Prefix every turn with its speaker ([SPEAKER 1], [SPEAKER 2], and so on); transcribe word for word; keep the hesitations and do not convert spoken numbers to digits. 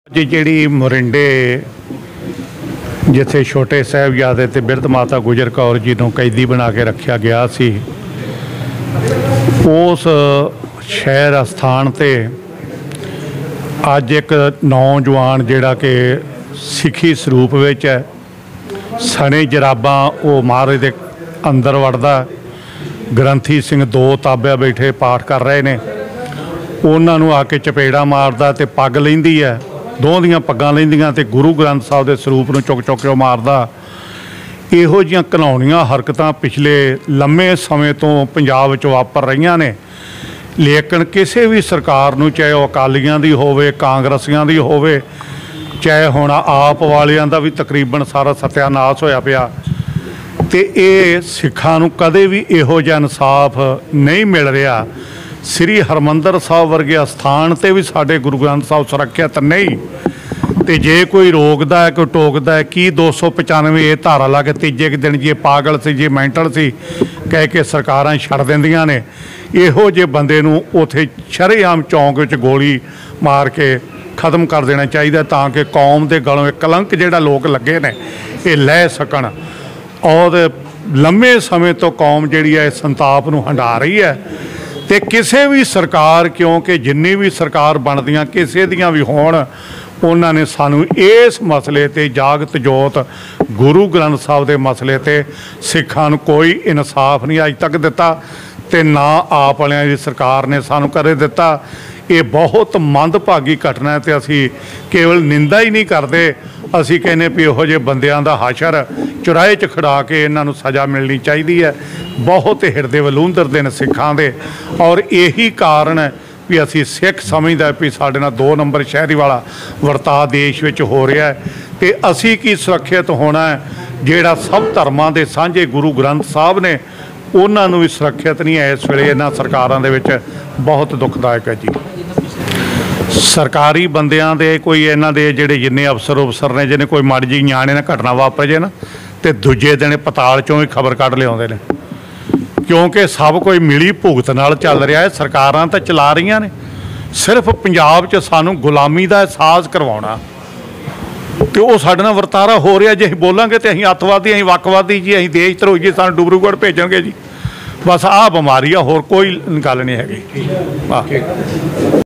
[SPEAKER 1] जी जिहड़ी मोरिंडे जिथे छोटे साहिबजादे ते बिरध माता गुजर कौर जी नूं कैदी बना के रखा गया सी, उस शहर अस्थान ते अज एक नौजवान जिहड़ा कि सिखी सरूप विच है, सने जराबां वो महाराज दे अंदर वड़दा। ग्रंथी सिंह दो ताबिया बैठे पाठ कर रहे ने, उन्हां नूं आके चपेड़ा मारदा ते पग लैंदी है, दो दियां पग्गां लैंदियां ते गुरु ग्रंथ साहब के सरूप नूं चुक चुक के मारदा। इहो जिहियां घिनौणियां हरकतां पिछले लंबे समय तो पंजाब च वापर रहीआं ने, लेकिन किसी भी सरकार नूं, चाहे वो अकालियां दी होवे, कांग्रसियां दी होवे, चाहे हुण आप वालियां दा भी तकरीबन सारा सत्यानाश होया पिया, ते ये सिखां नूं कदे भी इहो जिहा इंसाफ नहीं मिल रहा। श्री हरमंदर साहब वर्गे अस्थान ते भी साडे गुरु ग्रंथ साहब सुरक्षित नहीं, तो जे कोई रोकदा है, कोई टोकदा है, की दो सौ पचानवे ये धारा ला के तीजे दिन जे पागल से जे मैंटल सी कह के सरकारां छड़ दिंदियां ने। इहो जे बंदे नूं उत्थे शरेआम चौंक विच गोली मार के खत्म कर देना चाहिए, ताकि कौम के गलों एक कलंक जिहड़ा लोग लगे ने ये लै सकन। और लंबे समय तो कौम जिहड़ी है संताप नूं हंडा रही है, तो किसी भी सरकार, क्योंकि जिन्नी भी सरकार बनदियां किसी दियां भी होण, उन्होंने सानू इस मसले ते जागत जोत गुरु ग्रंथ साहब के मसले ते सिखां नूं कोई इंसाफ नहीं अज तक दिता, ते ना आप वालियां दी सरकार ने सानू करे दिता। ये बहुत मंदभागी घटना है, तो असी केवल निंदा ही नहीं करते, असी कहने भी इहो जे बंदियां दा हाशर चुराहे च खड़ा के इन्हां नूं सज़ा मिलनी चाहिए है। बहुत हिरदे वलूंदर दे ने सिखां दे, और यही कारण है भी असी सिख समझदा भी साडे नाल दो नंबर शहरी वाला वर्ताव देश विच हो रहा है, तो असी की सुरक्षित होना है। जिहड़ा सब धर्मां दे सांझे गुरु ग्रंथ साहब ने, उन्हां नूं भी सुरक्षित नहीं है इस वेले इन्हां सरकारां दे विच। बहुत दुखदायक है जी। सरकारी बंदियां दे कोई इन्हां दे जिहड़े जिन्ने अफसर उफसर ने, जिन्हें कोई माड़ी जी न्याणे ना घटना वापर जे ना, तो दूजे दिन पताल चों ही खबर कढ़ लिआउंदे ने, क्योंकि सब कोई मिली भुगत नाल चल रहा है। सरकारां तां चला रहीआं ने, सिर्फ पंजाब च सानू गुलामी का एहसास करवाउणा, तो वो साडे नाल वरतारा हो रहा। जे असीं बोलांगे तो असीं अतवादी, असीं वकवादी जी, असीं देश धरोही जी, सानू डिब्रूगढ़ भेजणगे जी। बस आह बिमारी आ, होर कोई गल नहीं हैगी।